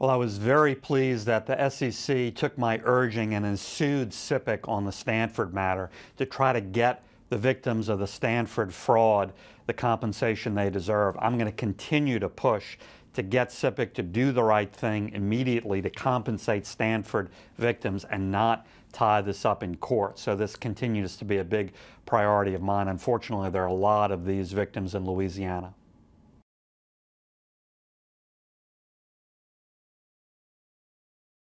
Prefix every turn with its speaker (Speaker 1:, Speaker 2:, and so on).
Speaker 1: Well, I was very pleased that the SEC took my urging and sued SIPC on the Stanford matter to try to get the victims of the Stanford fraud the compensation they deserve. I'm going to continue to push to get SIPC to do the right thing immediately to compensate Stanford victims and not tie this up in court. So this continues to be a big priority of mine. Unfortunately, there are a lot of these victims in Louisiana.